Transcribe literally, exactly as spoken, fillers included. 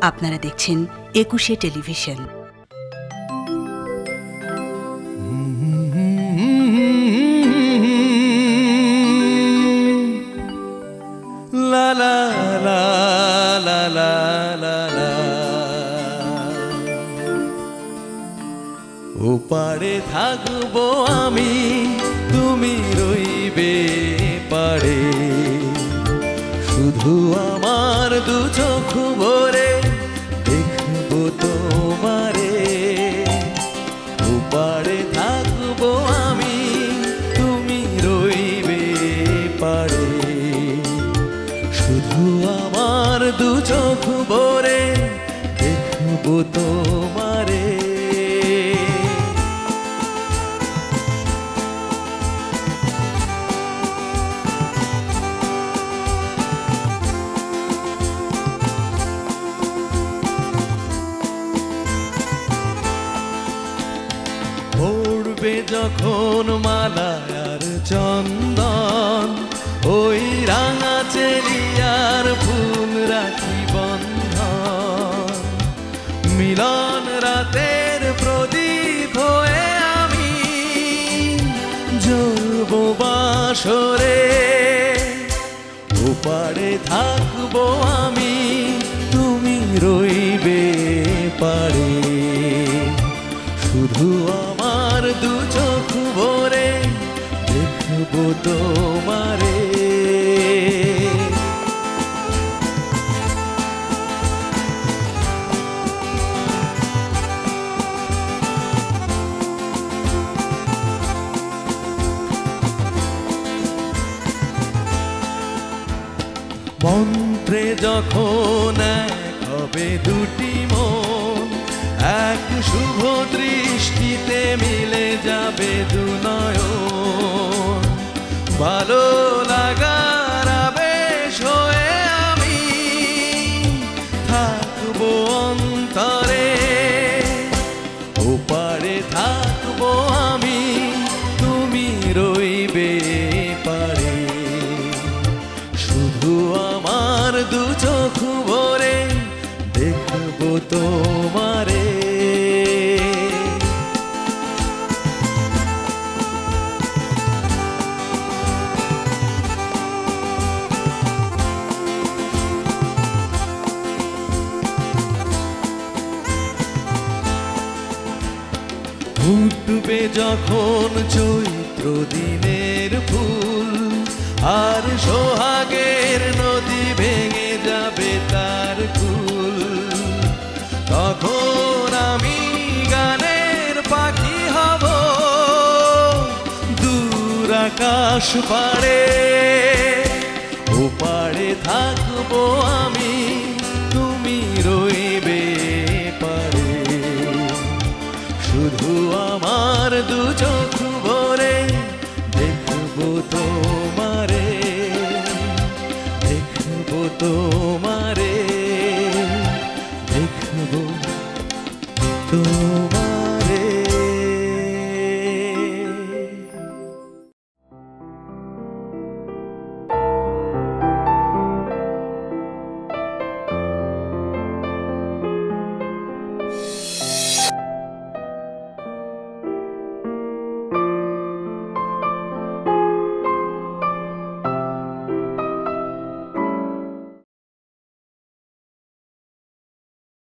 আপনারা দেখছেন একুশে টেলিভিশন। লা লা লা লা লা লা লা ওপারে থাকবো আমি, তুমি রইবে পারে, শুধু আমার দু চোখ ভরে দেখবো তোমারে। ওপারে থাকবো আমি, তুমি রইবে পারে, শুধু আমার দু চোখ ভরে দেখবো তোমারে। পড়বে যখন মালা আর চন্দন, ওই রাঙা চেলিয়ার ফুল রাখি বন্ধন, মিলন রাতের প্রদীপ হয়ে আমি জ্বলবো বাসরে। ওপারে থাকবো আমি, তুমি রইবে পারে, শুধু আমার দু চোখ ভরে দেখবো তোমারে। মন্ত্রে যখন এক হবে দুটি মন, এক শুভ দৃষ্টিতে মিলে যাবে দু নয়ন, ভালো লাগার আবেশ হয়ে আমি থাকবো অন্তরে। ওপারে থাকবো আমি, তুমি রইবে পারে, শুধু আমার দু চোখ ভরে দেখবো তোমারে। ফুটবে যখন চৈত্র দিনের ফুল, আর সোহাগের নদী ভেঙে যাবে তার কুল, তখন আমি গানের পাখি হব দূর আকাশ পাড়ে। ওপারে থাকবো আমি, তুমি রইবে পারে, শুধু আমার দু চোখ ভরে দেখবো তোমারে, দেখবো তোমারে, দেখবো তো।